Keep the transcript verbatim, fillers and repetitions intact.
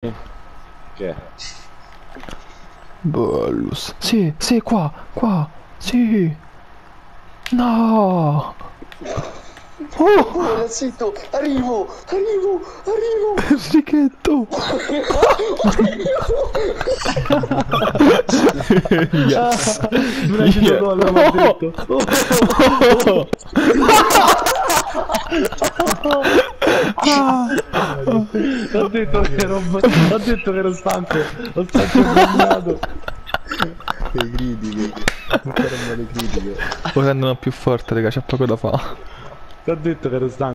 Che? Bellus. Sì, sì, qua, qua. Sì. No. Oh, Oh, zitto, arrivo, arrivo, arrivo. Enrichetto. Yes. Sbraccio gol, mi ha detto. Ho detto che ero, ho detto che ero stanco, ho stanco bagnato. Le critiche, ancora le critiche. Ora andiamo più forte, raga, c'è poco da fare. Ti ho detto che ero stanco.